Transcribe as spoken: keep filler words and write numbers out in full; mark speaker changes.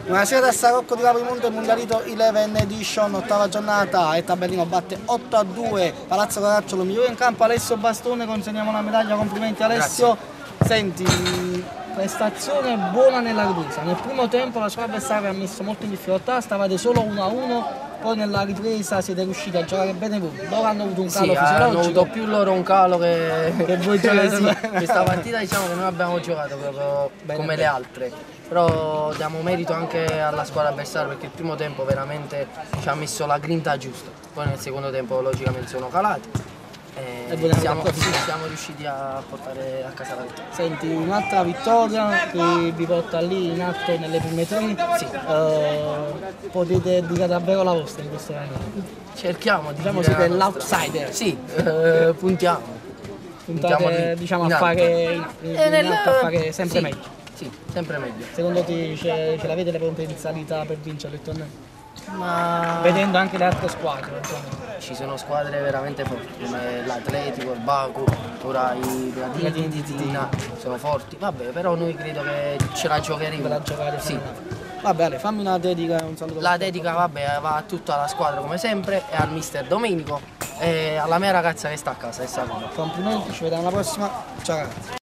Speaker 1: Buonasera da Sarocco di Caprimonte, Mondialito undici Edition, ottava giornata e Tabellino batte otto a due Palazzo Caracciolo, migliore in campo Alessio Bastone, consegniamo la medaglia, complimenti Alessio. Grazie. Senti, prestazione buona nella ripresa, nel primo tempo la squadra avversaria ha messo molto in difficoltà, stavate solo uno a uno, poi nella ripresa siete riusciti a giocare bene voi, loro hanno avuto un calo
Speaker 2: sì,
Speaker 1: fisiologico.
Speaker 2: hanno avuto più loro un calo che,
Speaker 1: che voi giocate.
Speaker 2: Questa partita diciamo che noi abbiamo giocato proprio bene, come bene. Le altre, però diamo merito anche alla squadra avversaria perché il primo tempo veramente ci ha messo la grinta giusta, poi nel secondo tempo logicamente sono calati e, e siamo, sì, siamo riusciti a portare a casa la vittoria.
Speaker 1: Senti, un'altra vittoria che vi porta lì in alto nelle prime tre, sì. uh, potete dire davvero la vostra in questo momento?
Speaker 2: Cerchiamo di
Speaker 1: diciamo siete l'outsider.
Speaker 2: Sì, uh, puntiamo.
Speaker 1: Puntate diciamo, a, fare, in, in, in nel... alto, a fare sempre
Speaker 2: sì,
Speaker 1: meglio.
Speaker 2: Sì, sempre meglio.
Speaker 1: Secondo te ce, ce l'avete le potenzialità per vincere il torneo?
Speaker 2: Ma...
Speaker 1: vedendo anche le altre squadre, insomma.
Speaker 2: Ci sono squadre veramente forti come l'Atletico, il Baku, ora i Gradini di Titina sono forti, vabbè, però noi credo che ce la giocheremo.
Speaker 1: La giocare,
Speaker 2: sì.
Speaker 1: Vabbè, Ale, fammi una dedica e un saluto.
Speaker 2: La dedica vabbè, va a tutta la squadra come sempre e al mister Domenico e alla mia ragazza che sta a casa e sa come.
Speaker 1: Complimenti, ci vediamo alla prossima, ciao ragazzi.